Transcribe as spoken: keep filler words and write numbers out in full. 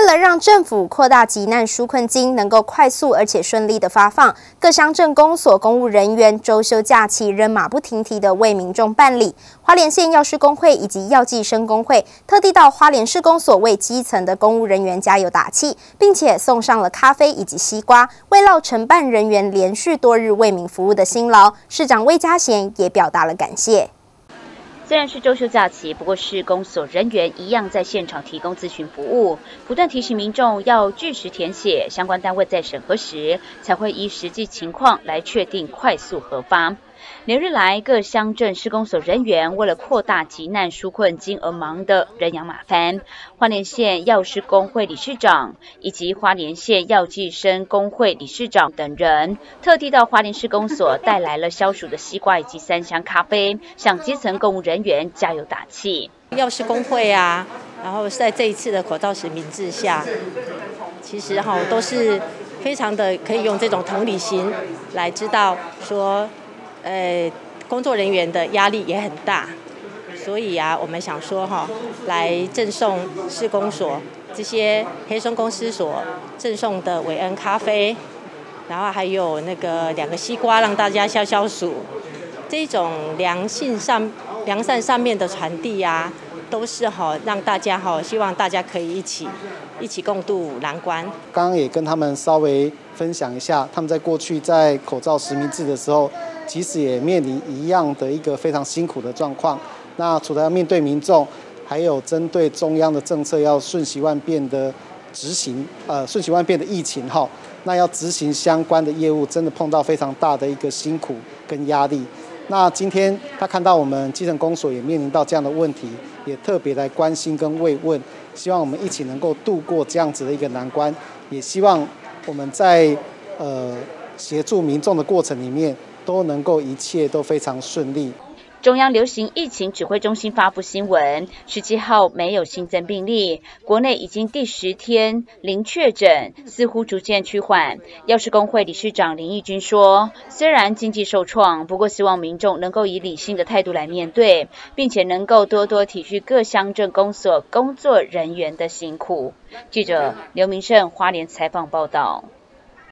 了让政府扩大急难纾困金能够快速而且顺利的发放，各乡镇公所公务人员周休假期仍马不停蹄的为民众办理。花莲县药师公会以及药剂生公会特地到花莲市公所为基层的公务人员加油打气，并且送上了咖啡以及西瓜，慰劳承办人员连续多日为民服务的辛劳。市长魏家贤也表达了感谢。 虽然是周休假期，不过市公所人员一样在现场提供咨询服务，不断提醒民众要据实填写，相关单位在审核时才会依实际情况来确定快速核发。连日来，各乡镇市公所人员为了扩大急难纾困金而忙得人仰马翻。花莲县药师公会理事长以及花莲县药剂生公会理事长等人，特地到花莲市公所带来了消暑的西瓜以及三箱咖啡，向基层公务人员加油打气。 药师公会啊，然后在这一次的口罩实名制下，其实哈都是非常的可以用这种同理心来知道说。 呃，工作人员的压力也很大，所以啊，我们想说哈，来赠送市公所这些黑松公司所赠送的韦恩咖啡，然后还有那个两个西瓜，让大家消消暑。这种良性上、良善上面的传递啊，都是哈让大家哈，希望大家可以一起一起共度难关。 刚刚也跟他们稍微分享一下，他们在过去在口罩实名制的时候。 其实也面临一样的一个非常辛苦的状况。那除了要面对民众，还有针对中央的政策要瞬息万变的执行，呃，瞬息万变的疫情哈，那要执行相关的业务，真的碰到非常大的一个辛苦跟压力。那今天他看到我们基层公所也面临到这样的问题，也特别来关心跟慰问，希望我们一起能够度过这样子的一个难关，也希望我们在呃协助民众的过程里面。 都能够一切都非常顺利。 中央流行疫情指挥中心发布新闻，十七号没有新增病例，国内已经第十天零确诊，似乎逐渐趋缓。药师公会理事长林义君说，虽然经济受创，不过希望民众能够以理性的态度来面对，并且能够多多体恤各乡镇公所工作人员的辛苦。记者刘明胜花莲采访报道。